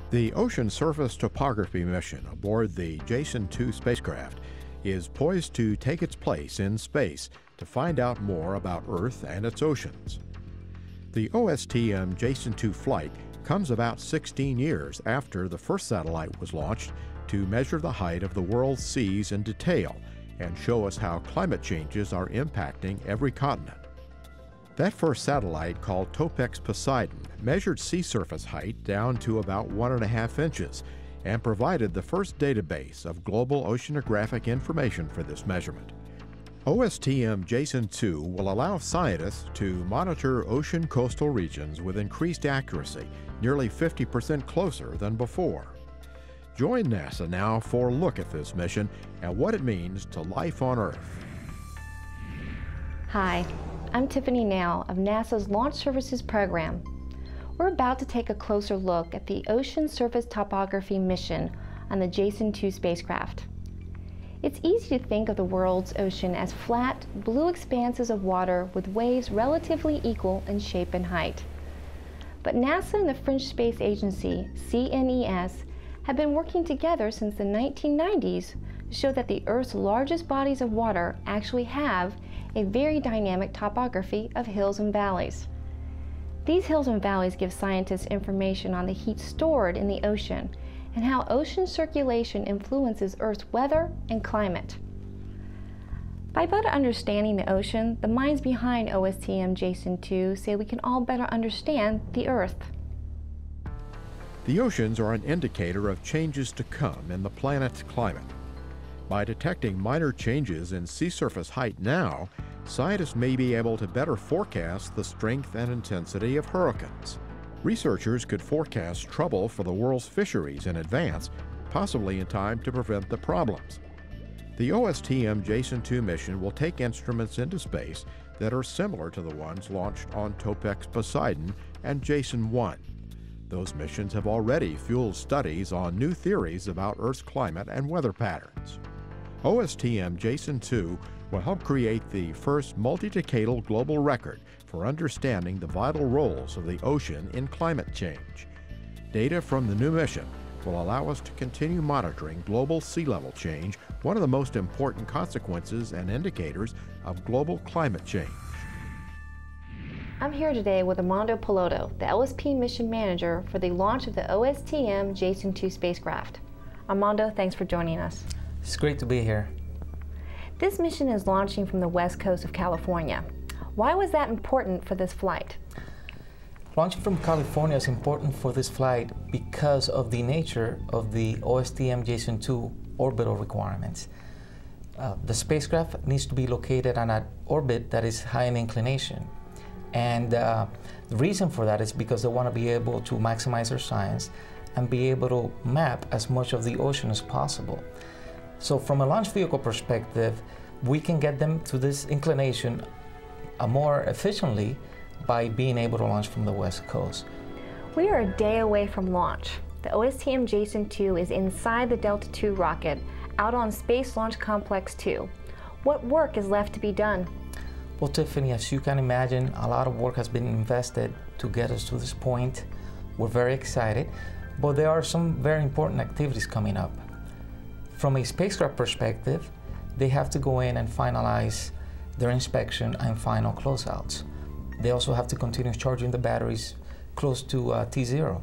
The ocean surface topography mission aboard the Jason-2 spacecraft is poised to take its place in space to find out more about Earth and its oceans. The OSTM Jason-2 flight comes about 16 years after the first satellite was launched to measure the height of the world's seas in detail and show us how climate changes are impacting every continent. That first satellite, called Topex Poseidon, measured sea surface height down to about 1.5 inches and provided the first database of global oceanographic information for this measurement. OSTM Jason-2 will allow scientists to monitor ocean coastal regions with increased accuracy, nearly 50% closer than before. Join NASA now for a look at this mission and what it means to life on Earth. Hi, I'm Tiffany now of NASA's Launch Services Program. We're about to take a closer look at the Ocean Surface Topography mission on the Jason-2 spacecraft. It's easy to think of the world's ocean as flat, blue expanses of water with waves relatively equal in shape and height. But NASA and the French space agency, CNES, have been working together since the 1990s to show that the Earth's largest bodies of water actually have a very dynamic topography of hills and valleys. These hills and valleys give scientists information on the heat stored in the ocean and how ocean circulation influences Earth's weather and climate. By better understanding the ocean, the minds behind OSTM Jason-2 say we can all better understand the Earth. The oceans are an indicator of changes to come in the planet's climate. By detecting minor changes in sea surface height now, scientists may be able to better forecast the strength and intensity of hurricanes. Researchers could forecast trouble for the world's fisheries in advance, possibly in time to prevent the problems. The OSTM Jason-2 mission will take instruments into space that are similar to the ones launched on Topex Poseidon and Jason-1. Those missions have already fueled studies on new theories about Earth's climate and weather patterns. OSTM Jason-2 will help create the first multi-decadal global record for understanding the vital roles of the ocean in climate change. Data from the new mission will allow us to continue monitoring global sea level change, one of the most important consequences and indicators of global climate change. I'm here today with Armando Piloto, the LSP mission manager for the launch of the OSTM Jason-2 spacecraft. Armando, thanks for joining us. It's great to be here. This mission is launching from the west coast of California. Why was that important for this flight? Launching from California is important for this flight because of the nature of the OSTM Jason-2 orbital requirements. The spacecraft needs to be located on an orbit that is high in inclination. And the reason for that is because they want to be able to maximize their science and be able to map as much of the ocean as possible. So from a launch vehicle perspective, we can get them to this inclination more efficiently by being able to launch from the west coast. We are a day away from launch. The OSTM Jason-2 is inside the Delta II rocket, out on Space Launch Complex 2. What work is left to be done? Well, Tiffany, as you can imagine, a lot of work has been invested to get us to this point. We're very excited, but there are some very important activities coming up. From a spacecraft perspective, they have to go in and finalize their inspection and final closeouts. They also have to continue charging the batteries close to T0.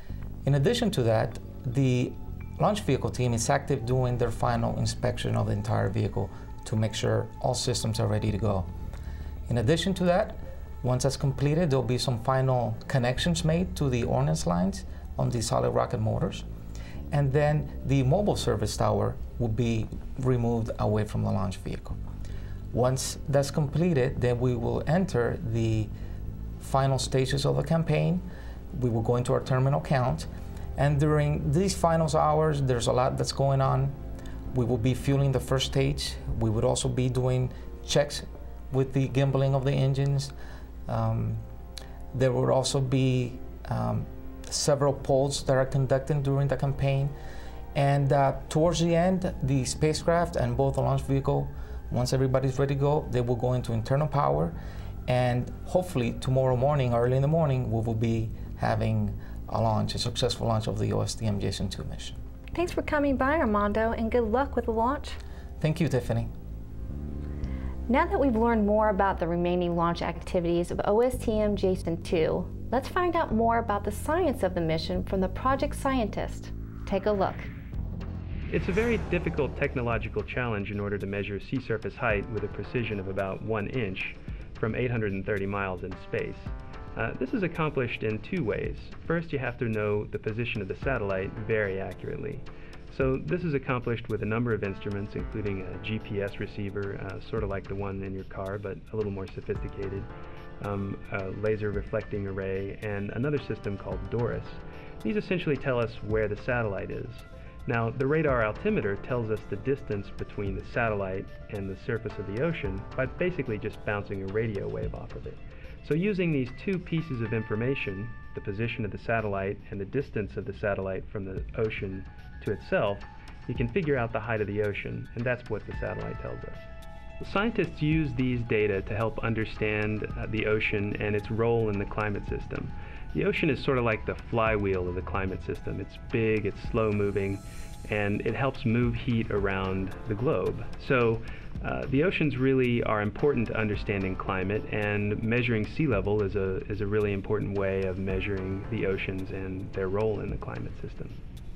In addition to that, the launch vehicle team is active doing their final inspection of the entire vehicle to make sure all systems are ready to go. In addition to that, once that's completed, there'll be some final connections made to the ordnance lines on the solid rocket motors. And then the mobile service tower will be removed away from the launch vehicle. Once that's completed, then we will enter the final stages of the campaign. We will go into our terminal count. And during these final hours, there's a lot that's going on. We will be fueling the first stage. We would also be doing checks with the gimbaling of the engines. There will also be several polls that are conducted during the campaign. And towards the end, the spacecraft and both the launch vehicle, once everybody's ready to go, they will go into internal power. And hopefully tomorrow morning, early in the morning, we will be having a successful launch of the OSTM Jason-2 mission. Thanks for coming by, Armando, and good luck with the launch. Thank you, Tiffany. Now that we've learned more about the remaining launch activities of OSTM Jason-2, let's find out more about the science of the mission from the project scientist. Take a look. It's a very difficult technological challenge in order to measure sea surface height with a precision of about 1 inch from 830 miles in space. This is accomplished in 2 ways. First, you have to know the position of the satellite very accurately. So this is accomplished with a number of instruments, including a GPS receiver, sort of like the one in your car, but a little more sophisticated, a laser reflecting array, and another system called DORIS. These essentially tell us where the satellite is. Now, the radar altimeter tells us the distance between the satellite and the surface of the ocean by basically just bouncing a radio wave off of it. So using these 2 pieces of information, the position of the satellite and the distance of the satellite from the ocean to itself, you can figure out the height of the ocean, and that's what the satellite tells us. Scientists use these data to help understand the ocean and its role in the climate system. The ocean is sort of like the flywheel of the climate system. It's big, it's slow moving, and it helps move heat around the globe. So the oceans really are important to understanding climate, and measuring sea level is a really important way of measuring the oceans and their role in the climate system.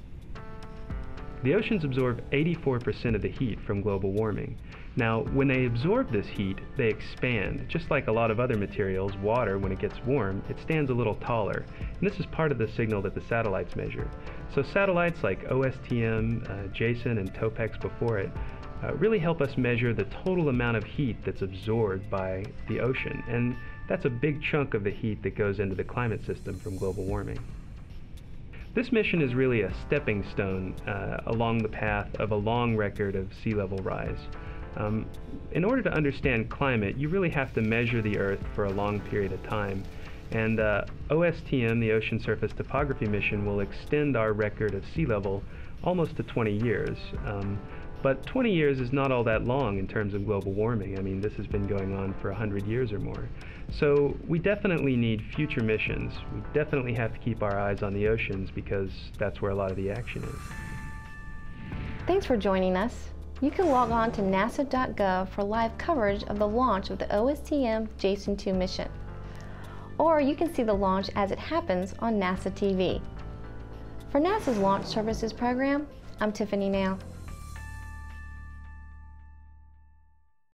The oceans absorb 84% of the heat from global warming. Now, when they absorb this heat, they expand. Just like a lot of other materials, water, when it gets warm, it stands a little taller. And this is part of the signal that the satellites measure. So satellites like OSTM, Jason, and TOPEX before it really help us measure the total amount of heat that's absorbed by the ocean. And that's a big chunk of the heat that goes into the climate system from global warming. This mission is really a stepping stone along the path of a long record of sea level rise. In order to understand climate, you really have to measure the Earth for a long period of time. And OSTM, the Ocean Surface Topography Mission, will extend our record of sea level almost to 20 years. But 20 years is not all that long in terms of global warming. I mean, this has been going on for 100 years or more. So we definitely need future missions. We definitely have to keep our eyes on the oceans because that's where a lot of the action is. Thanks for joining us. You can log on to nasa.gov for live coverage of the launch of the OSTM Jason-2 mission. Or you can see the launch as it happens on NASA TV. For NASA's Launch Services Program, I'm Tiffany Now.